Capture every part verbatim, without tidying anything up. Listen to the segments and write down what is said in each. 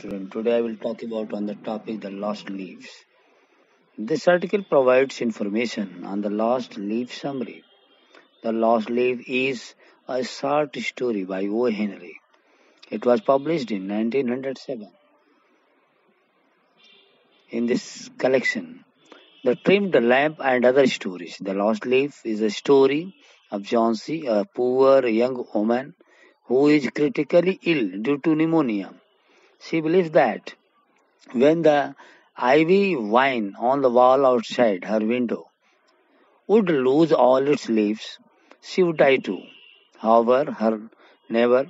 student. Today I will talk about on the topic the lost leaves. This article provides information on the lost leaf summary. The lost leaf is a short story by O. Henry. It was published in nineteen oh seven. In this collection, The Trimmed Lamp and Other Stories. The Lost Leaf is a story of Johnsy, a poor young woman who is critically ill due to pneumonia. She believes that when the ivy vine on the wall outside her window would lose all its leaves, she would die too. However, her neighbor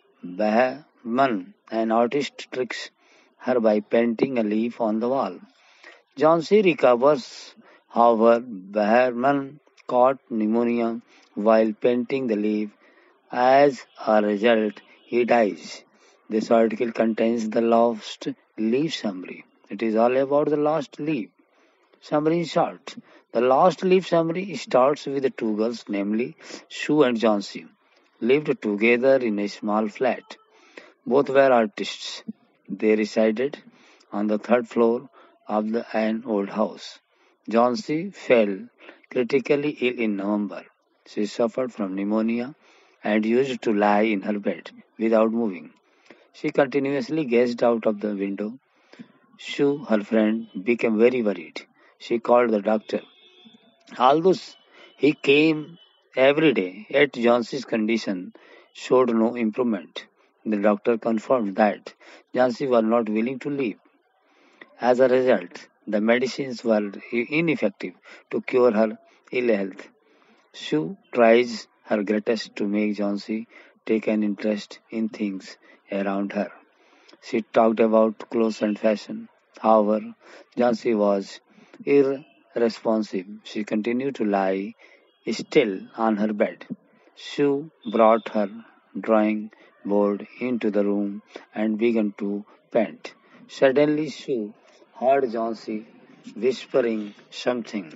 Bahman, an artist, tricks her by painting a leaf on the wall. Johnsy recovers. However, Bahman caught pneumonia while painting the leaf. As a result, he dies. This article contains the lost leaf summary. It is all about the lost leaf. Summary in short. The lost leaf summary starts with the two girls, namely Sue and Johnsy, lived together in a small flat. Both were artists. They resided on the third floor of the, an old house. Johnsy fell critically ill in November. She suffered from pneumonia and used to lie in her bed without moving. She continuously gazed out of the window. Sue, her friend, became very worried. She called the doctor. Although he came every day, yet Johnson's condition showed no improvement. The doctor confirmed that Johnson was not willing to live. As a result, the medicines were ineffective to cure her ill health. Sue tries her greatest to make Johnsy take an interest in things around her. She talked about clothes and fashion. However, Johnsy was irresponsive. She continued to lie still on her bed. Sue brought her drawing board into the room and began to paint. Suddenly, Sue heard Johnsy whispering something.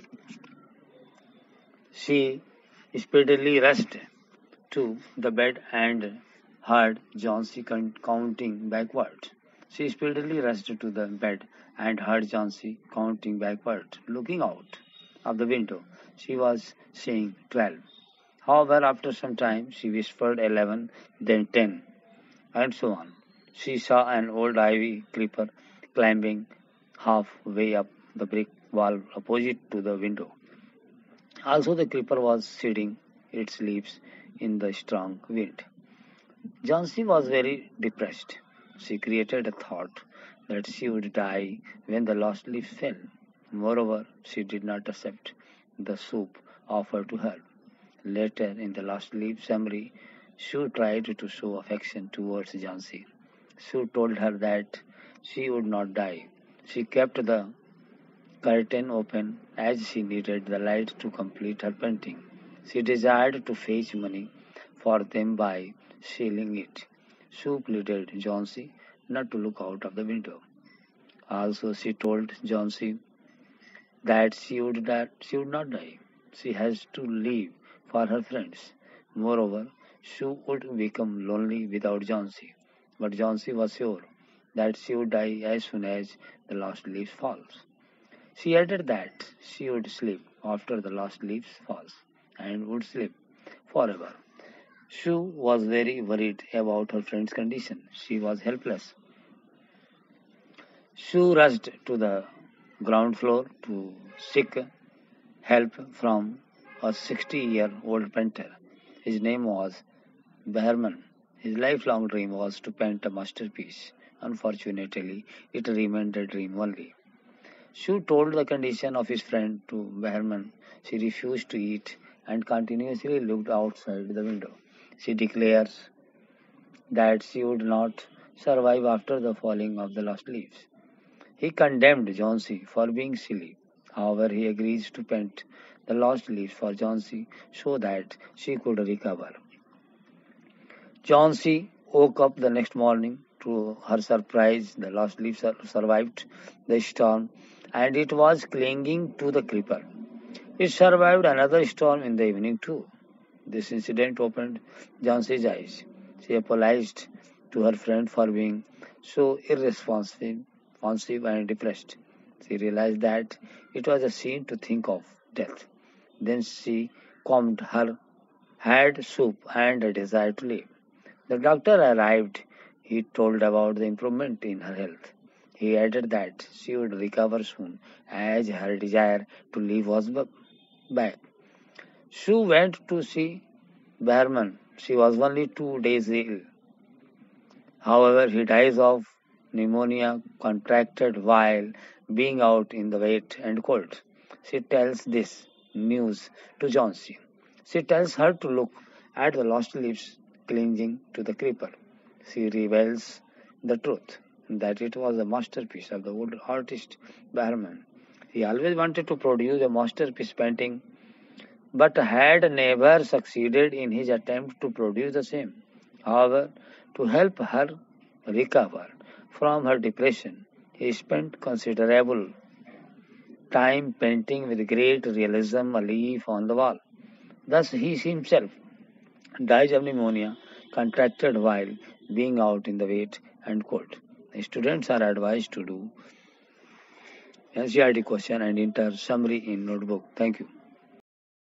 She speedily rushed to the bed and heard Johnsy counting backward. She speedily rushed to the bed and heard Johnsy counting backward. Looking out of the window, she was seeing twelve. However, after some time, she whispered eleven, then ten, and so on. She saw an old ivy creeper climbing halfway up the brick wall opposite to the window. Also, the creeper was shedding its leaves in the strong wind. Johnsy was very depressed. She created a thought that she would die when the lost leaf fell. Moreover, she did not accept the soup offered to her. Later, in the lost leaf summary, Sue tried to show affection towards Johnsy. Sue told her that she would not die. She kept the curtain open as she needed the light to complete her painting. She desired to fetch money for them by selling it. Sue pleaded Johnsy not to look out of the window. Also, she told Johnsy that she would that she would not die. She has to live for her friends. Moreover, Sue would become lonely without Johnsy. But Johnsy was sure that she would die as soon as the last leaf falls. She added that she would sleep after the last leaf falls and would sleep forever. Sue was very worried about her friend's condition. She was helpless. Sue rushed to the ground floor to seek help from a sixty-year-old painter. His name was Behrman. His lifelong dream was to paint a masterpiece. Unfortunately, it remained a dream only. Sue told the condition of his friend to Behrman. She refused to eat and continuously looked outside the window. She declares that she would not survive after the falling of the last leaves. He condemned Johnsy for being silly. However, he agrees to paint the lost leaves for Johnsy so that she could recover. Johnsy woke up the next morning. To her surprise, the lost leaf survived the storm and it was clinging to the creeper. It survived another storm in the evening too. This incident opened Johnsy's eyes. She apologized to her friend for being so irresponsive responsive and depressed. She realized that it was a sin to think of death. Then she combed her had soup and a desire to live. The doctor arrived. He told about the improvement in her health. He added that she would recover soon as her desire to live was b- back. Sue went to see Behrman. She was only two days ill. However, he dies of pneumonia contracted while being out in the wet and cold. She tells this news to Johnsy. She tells her to look at the lost leaves clinging to the creeper. She reveals the truth that it was a masterpiece of the wood artist Behrman. He always wanted to produce a masterpiece painting but had never succeeded in his attempt to produce the same. However, to help her recover from her depression, he spent considerable time painting with great realism a leaf on the wall. Thus, he himself dies of pneumonia contracted while being out in the wet and cold. Students are advised to do N C E R T question and enter summary in notebook. Thank you.